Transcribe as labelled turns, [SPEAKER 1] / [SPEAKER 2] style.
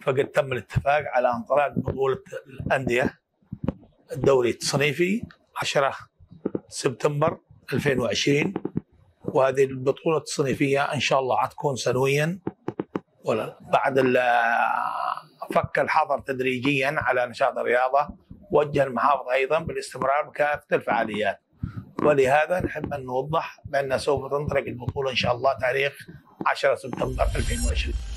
[SPEAKER 1] فقد تم الاتفاق على انطلاق بطولة الأندية الدوري التصنيفي 10 سبتمبر 2020. وهذه البطولة التصنيفية إن شاء الله حتكون سنويا، ولا بعد فك الحظر تدريجيا على نشاط الرياضة. وجه المحافظ أيضا بالاستمرار بكافة الفعاليات، ولهذا نحب أن نوضح بأن سوف تنطلق البطولة إن شاء الله تاريخ 10 سبتمبر 2020.